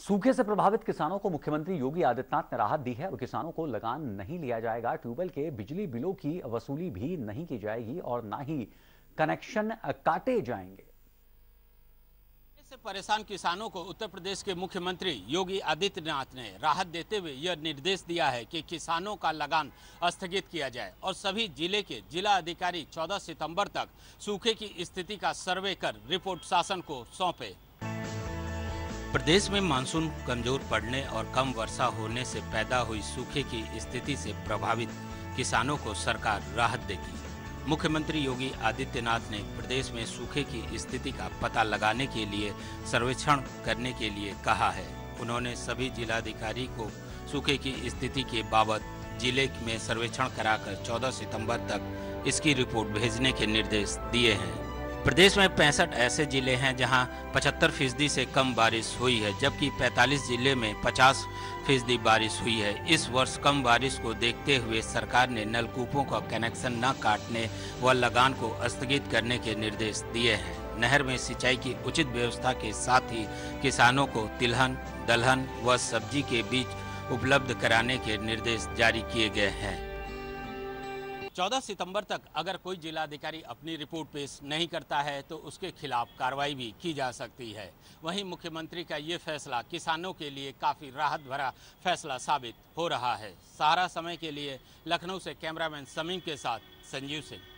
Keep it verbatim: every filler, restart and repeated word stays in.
सूखे से प्रभावित किसानों को मुख्यमंत्री योगी आदित्यनाथ ने राहत दी है और किसानों को लगान नहीं लिया जाएगा। ट्यूबवेल के बिजली बिलों की वसूली भी नहीं की जाएगी और ना ही कनेक्शन काटे जाएंगे। से परेशान किसानों को उत्तर प्रदेश के मुख्यमंत्री योगी आदित्यनाथ ने राहत देते हुए यह निर्देश दिया है कि किसानों का लगान स्थगित किया जाए और सभी जिले के जिला अधिकारी चौदह सितंबर तक सूखे की स्थिति का सर्वे कर रिपोर्ट शासन को सौंपे। प्रदेश में मानसून कमजोर पड़ने और कम वर्षा होने से पैदा हुई सूखे की स्थिति से प्रभावित किसानों को सरकार राहत देगी। मुख्यमंत्री योगी आदित्यनाथ ने प्रदेश में सूखे की स्थिति का पता लगाने के लिए सर्वेक्षण करने के लिए कहा है। उन्होंने सभी जिलाधिकारी को सूखे की स्थिति के बाबत जिले में सर्वेक्षण कराकर चौदह सितंबर तक इसकी रिपोर्ट भेजने के निर्देश दिए हैं। प्रदेश में पैंसठ ऐसे जिले हैं जहां पचहत्तर फीसदी से कम बारिश हुई है, जबकि पैंतालीस जिले में पचास फीसदी बारिश हुई है। इस वर्ष कम बारिश को देखते हुए सरकार ने नलकूपों का कनेक्शन न काटने व लगान को स्थगित करने के निर्देश दिए हैं। नहर में सिंचाई की उचित व्यवस्था के साथ ही किसानों को तिलहन, दलहन व सब्जी के बीज उपलब्ध कराने के निर्देश जारी किए गए हैं। चौदह सितंबर तक अगर कोई जिलाधिकारी अपनी रिपोर्ट पेश नहीं करता है तो उसके खिलाफ कार्रवाई भी की जा सकती है। वहीं मुख्यमंत्री का ये फैसला किसानों के लिए काफ़ी राहत भरा फैसला साबित हो रहा है। सहारा समय के लिए लखनऊ से कैमरामैन समीम के साथ संजीव सिंह।